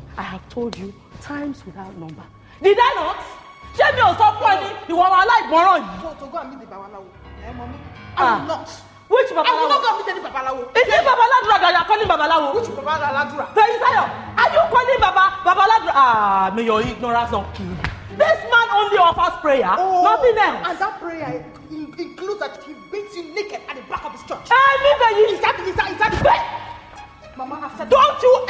I have told you times without number. Did I not? Ṣé mi ò sọ fún ẹ ní ìwọ ọmọ aláìgbọràn yìí? So go and meet the babalawo. Mommy. I will not. Which babalawo? I will not go and meet any babalawo. Is it Babaladura that you are calling babalawo? Which babaladura? Feisayo, are you calling Babaladura? Ah, may your ignorance not kill you. This man only offers prayer, nothing else. And that prayer includes that he beats you naked at the back of his church. Is that Mama, I've said don't you